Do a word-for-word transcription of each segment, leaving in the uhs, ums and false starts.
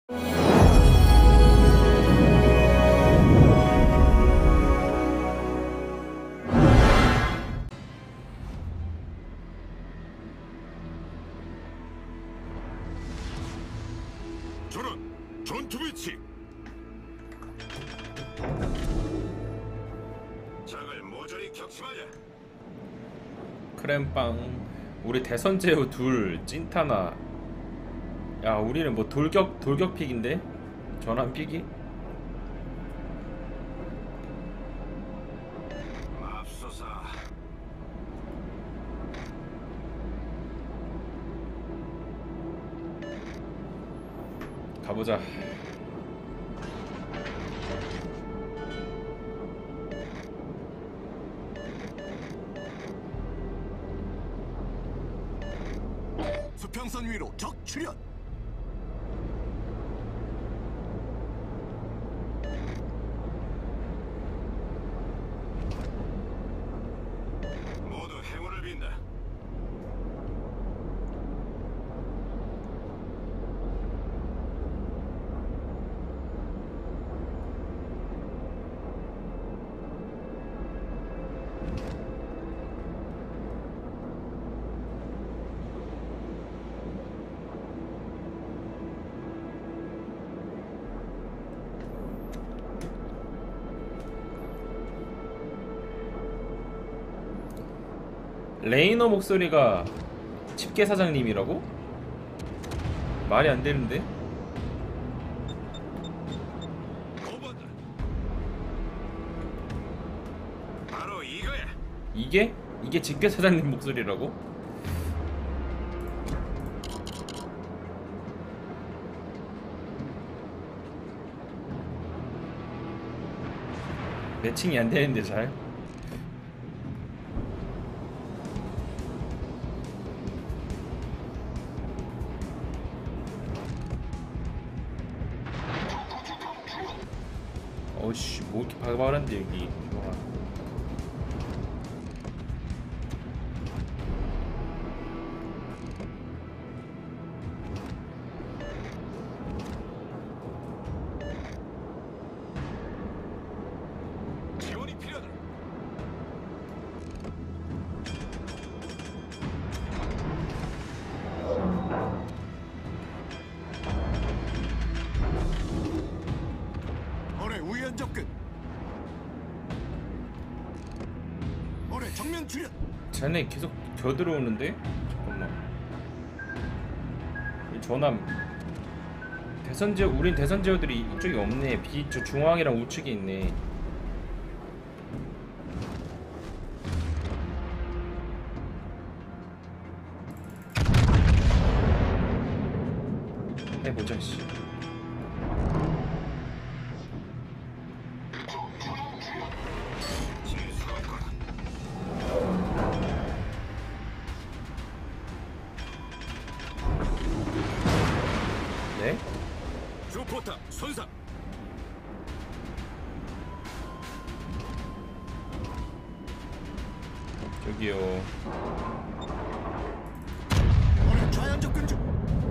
저는 전투 위치. 적을 모조리 격침하자. 크램빵. 우리 대선제우 둘 찐타나. 야, 우리는 뭐 돌격 돌격 픽인데? 전환 픽이? 맙소사. 가보자. 수평선 위로 적 출현. 모두 행운을 빈다. 레이너 목소리가 집게 사장님이라고? 말이 안 되는데? 거부한다. 바로 이거야. 이게? 이게 집게 사장님 목소리라고? 매칭이 안 되는데 잘. 어이씨, 뭐 이렇게 바글바글한데 여기. 와. 지원이 필요하다. 어뢰 우연 접근. 어뢰 정면 출현. 쟤네 계속 겨 들어오는데? 잠깐만. 이 전함 대선제어, 우린 대선제어들이 이쪽이 없네. 비 저 중앙이랑 우측에 있네. 해보자 씨. 네? 주포탑 손상. 저기요. 어뢰 좌연 접근 중.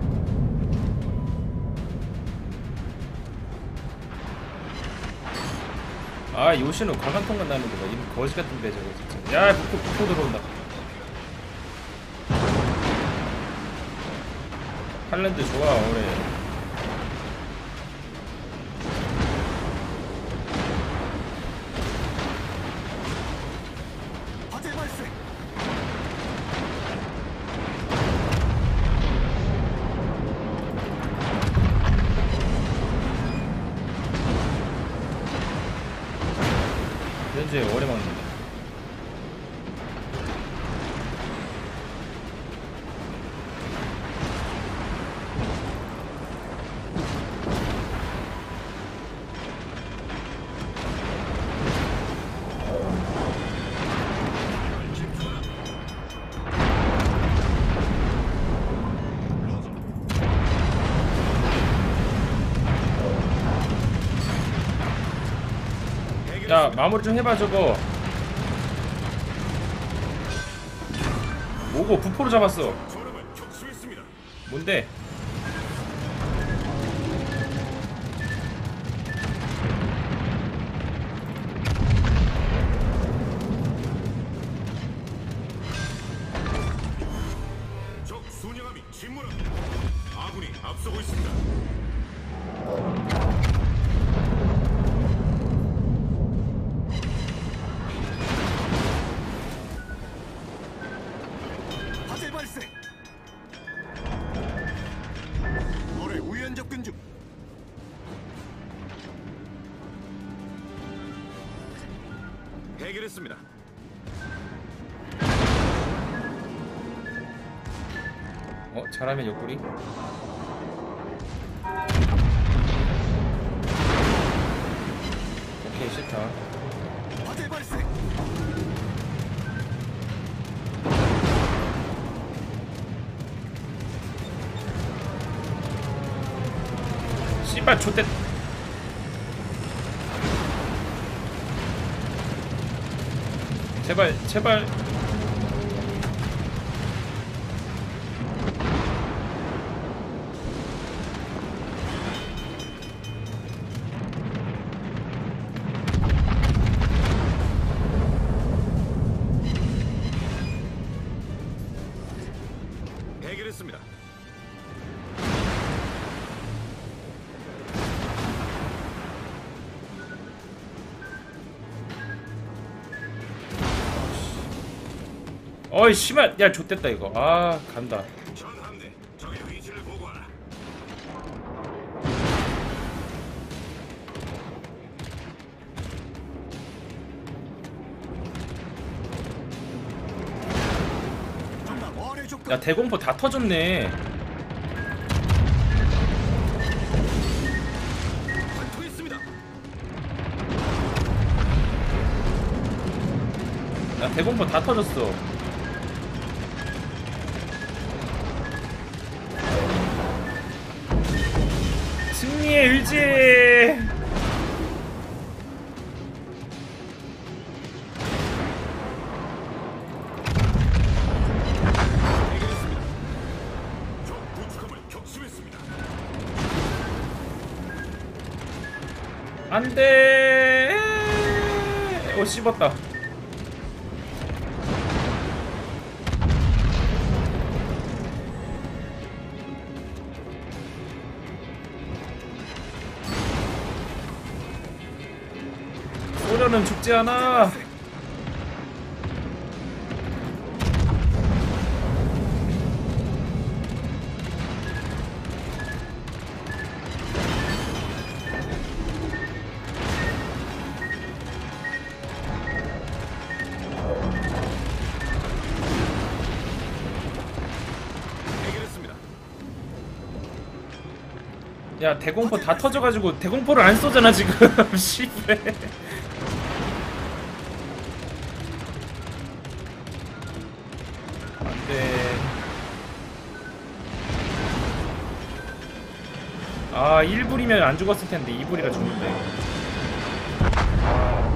아, 요시는 과간통만 나는 거봐. 이런 거지 같은 배 저거 진짜. 야, 북포 북포 들어온다. 할랜드 좋아, 올해. 화재 발생. 현재 오래 막는다. 야, 마무리 좀 해봐 저거. 뭐고 부포로 잡았어. 저름을 격수했습니다. 뭔데? 해결했습니다. 어 잘하면 옆구리. 오케이 싫다. 화재 발생. 씨발 좆대. 제발 제발. 해결했습니다. 어이 씨발 야 좆됐다 이거. 아 간다. 전함대 적의 위치를 보고하라. 정답 원의 조건. 야 대공포 다 터졌네. 확보했습니다. 야 대공포 다 터졌어. 승리의 의지. 해결했습니다. 적 구축함을 격침했습니다. 안돼. 어 씹었다. 소련은 죽지 않아. 해결했습니다. 야 대공포 다 터져가지고 대공포를 안 쏘잖아 지금. 씨발. 안돼. 아 일 불이면 안 죽었을 텐데 이 불이라 죽는데. 아.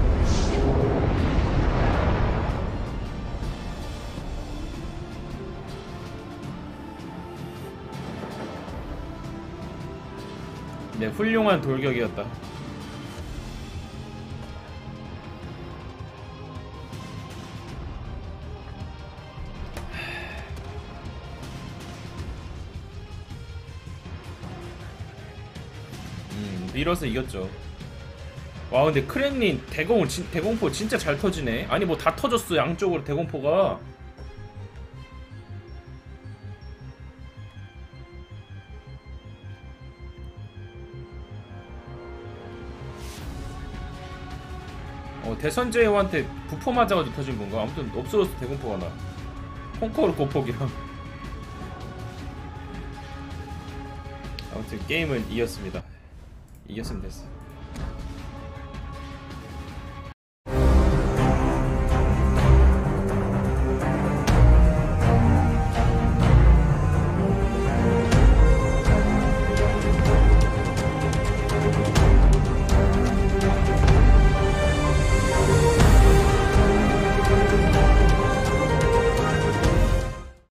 네 훌륭한 돌격이었다. 음 밀어서 이겼죠. 와 근데 크랭린 대공을 진, 대공포 진짜 잘 터지네. 아니 뭐 다 터졌어 양쪽으로 대공포가. 어 대선제호한테 부포 맞아가지고 터진 건가? 아무튼 없어졌어 대공포가 나. 콩코르 고폭이랑. 아무튼 게임은 이겼습니다. 이겼으면 됐어.